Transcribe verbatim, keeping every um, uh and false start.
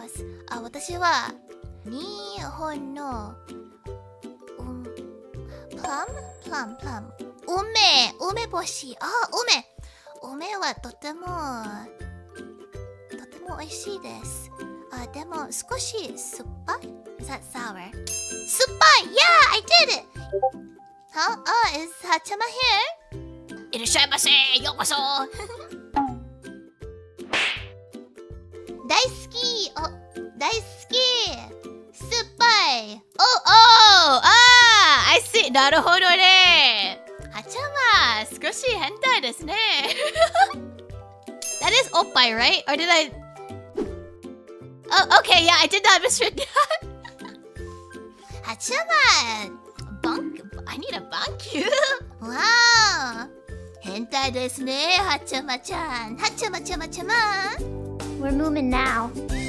course. あ、私は日本の、うん、プラムプラムプラム梅梅干し。あ、梅梅はとてもとても美味しいです。あ、でも少し酸っぱい。Is that sour? 酸っぱい Yeah, I did it! Huh? Oh, is Hachama here? いらっしゃいませ。ようこそ。 大好き。お、大好き。酸っぱい。 おお、ああ、I see。なるほどね。はちゃま、少し変態ですね。That is Oppai, right? Or did I? Oh, okay, yeah, I did not misread that. Hachama, Bunk? I need a bunk you. Wow. 変態ですね、はちゃまちゃん。はちゃまちゃまちゃま。 We're moving now.